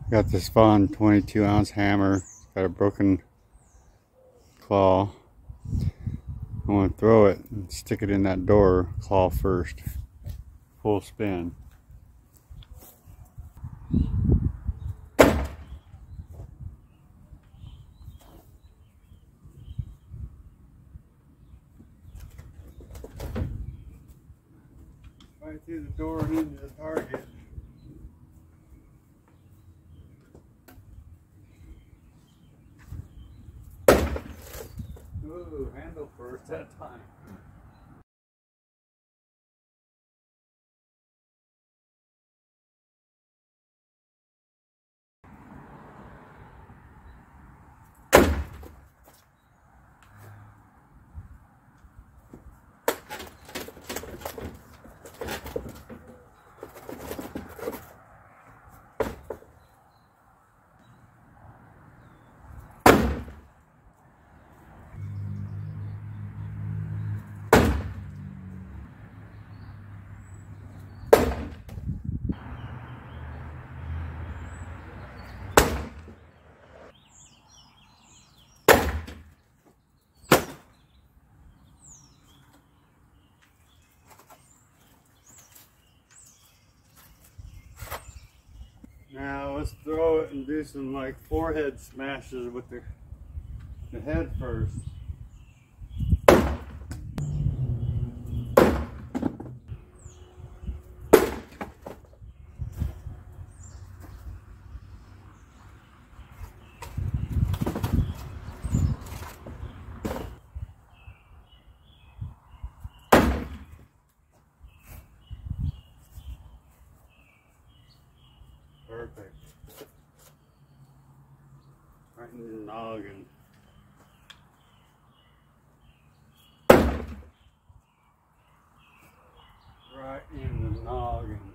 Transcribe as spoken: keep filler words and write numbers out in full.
Got this fun twenty-two ounce hammer. It's got a broken claw. I want to throw it and stick it in that door claw first. Full spin. Right through the door and into the target. Ooh, handle first that time. Now let's throw it and do some like forehead smashes with the, the head first. Perfect. Right in the noggin. Right in the noggin.